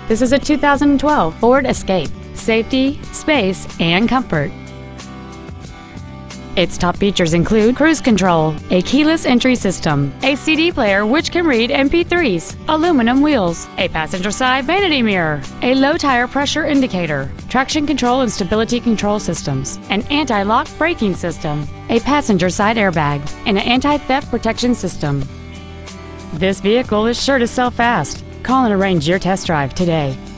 This is a 2012 Ford Escape. Safety, space, and comfort. Its top features include cruise control, a keyless entry system, a CD player which can read MP3s, aluminum wheels, a passenger side vanity mirror, a low tire pressure indicator, traction control and stability control systems, an anti-lock braking system, a passenger side airbag, and an anti-theft protection system. This vehicle is sure to sell fast. Call and arrange your test drive today.